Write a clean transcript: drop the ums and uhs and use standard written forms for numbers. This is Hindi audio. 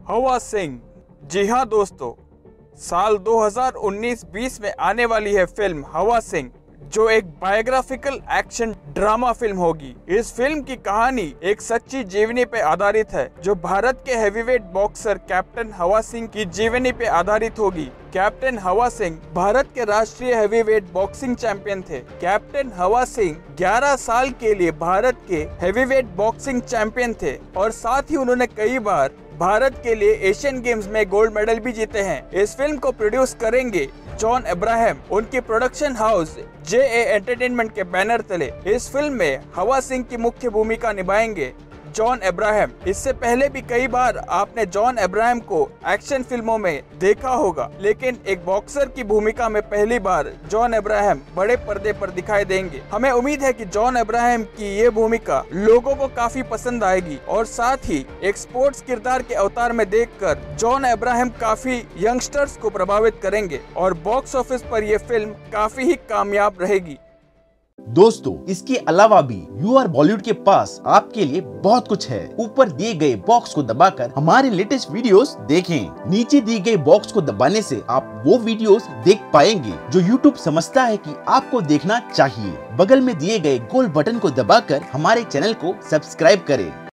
हवा सिंह। जी हाँ दोस्तों, साल 2019-20 में आने वाली है फिल्म हवा सिंह, जो एक बायोग्राफिकल एक्शन ड्रामा फिल्म होगी। इस फिल्म की कहानी एक सच्ची जीवनी पे आधारित है, जो भारत के heavyweight boxer captain Hawa Singh की जीवनी पे आधारित होगी। कैप्टन हवा सिंह भारत के राष्ट्रीय हेवीवेट बॉक्सिंग चैंपियन थे। कैप्टन हवा सिंह 11 साल के लिए भारत के हेवीवेट बॉक्सिंग चैंपियन थे और साथ ही उन्होंने कई बार भारत के लिए एशियन गेम्स में गोल्ड मेडल भी जीते हैं। इस फिल्म को प्रोड्यूस करेंगे जॉन अब्राहम। उनकी प्रोडक्शन हाउस JA एंटरटेनमेंट के बैनर तले इस फिल्म में हवा सिंह की मुख्य भूमिका निभाएंगे जॉन अब्राहम। इससे पहले भी कई बार आपने जॉन अब्राहम को एक्शन फिल्मों में देखा होगा, लेकिन एक बॉक्सर की भूमिका में पहली बार जॉन अब्राहम बड़े पर्दे पर दिखाई देंगे। हमें उम्मीद है कि जॉन अब्राहम की ये भूमिका लोगों को काफी पसंद आएगी और साथ ही एक स्पोर्ट्स किरदार के अवतार में देखकर जॉन अब्राहम काफी यंगस्टर्स को प्रभावित करेंगे और बॉक्स ऑफिस पर यह फिल्म काफी ही कामयाब रहेगी। दोस्तों, इसके अलावा भी UR बॉलीवुड के पास आपके लिए बहुत कुछ है। ऊपर दिए गए बॉक्स को दबाकर हमारे लेटेस्ट वीडियोस देखें। नीचे दिए गए बॉक्स को दबाने से आप वो वीडियोस देख पाएंगे जो YouTube समझता है कि आपको देखना चाहिए। बगल में दिए गए गोल बटन को दबाकर हमारे चैनल को सब्सक्राइब करें।